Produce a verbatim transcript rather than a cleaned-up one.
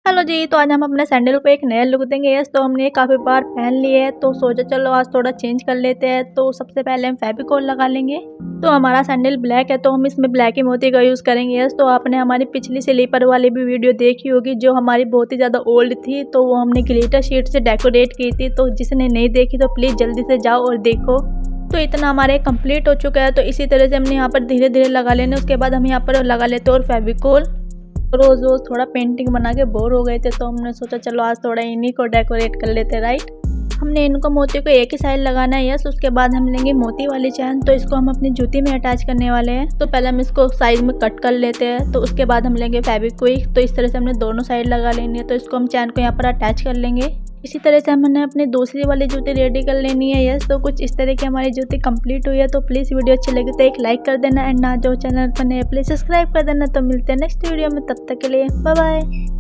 चलो जी, तो आज हम अपने सैंडल को एक नया लुक देंगे। यस, तो हमने काफ़ी बार पहन लिए है तो सोचा चलो आज थोड़ा चेंज कर लेते हैं। तो सबसे पहले हम फेविकोल लगा लेंगे। तो हमारा सैंडल ब्लैक है तो हम इसमें ब्लैक ही मोती का यूज़ करेंगे। यस, तो आपने हमारी पिछली स्लीपर वाली भी वीडियो देखी होगी जो हमारी बहुत ही ज़्यादा ओल्ड थी, तो वो हमने ग्लिटर शीट से डेकोरेट की थी। तो जिसने नहीं देखी तो प्लीज़ जल्दी से जाओ और देखो। तो इतना हमारे कंप्लीट हो चुका है। तो इसी तरह से हमने यहाँ पर धीरे धीरे लगा लेने। उसके बाद हम यहाँ पर लगा लेते हैं और फेविकोल। रोज़ रोज़ थोड़ा पेंटिंग बना के बोर हो गए थे तो हमने सोचा चलो आज थोड़ा इन्हीं को डेकोरेट कर लेते। राइट, हमने इनको मोती को एक ही साइड लगाना है। यस, उसके बाद हम लेंगे मोती वाली चैन। तो इसको हम अपनी जूती में अटैच करने वाले हैं। तो पहले हम इसको साइड में कट कर लेते हैं। तो उसके बाद हम लेंगे फेविक्विक। तो इस तरह से हमने दोनों साइड लगा लेनी है। तो इसको हम चैन को यहाँ पर अटैच कर लेंगे। इसी तरह से हमने अपनी दूसरी वाली जूती रेडी कर लेनी है। यस, तो कुछ इस तरह की हमारी जूती कंप्लीट हुई है। तो प्लीज़ वीडियो अच्छी लगी तो एक लाइक कर देना एंड ना जो चैनल पर नए प्लीज़ सब्सक्राइब कर देना। तो मिलते हैं नेक्स्ट वीडियो में, तब तक के लिए बाय बाय।